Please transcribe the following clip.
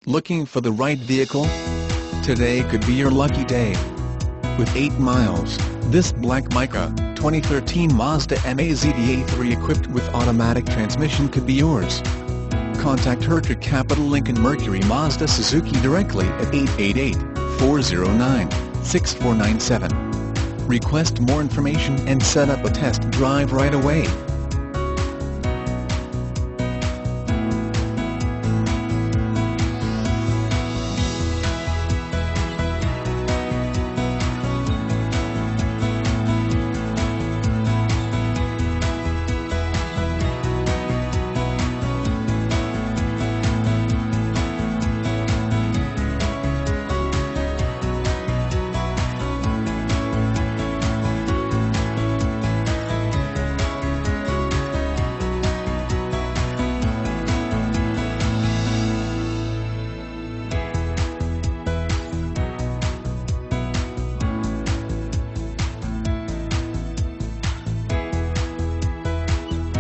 Looking for the right vehicle? Today could be your lucky day. With 8 miles, this Black Mica, 2013 Mazda MAZDA3 equipped with automatic transmission could be yours. Contact Hertrich Capital Lincoln Mercury Mazda Suzuki directly at 888-409-6497. Request more information and set up a test drive right away.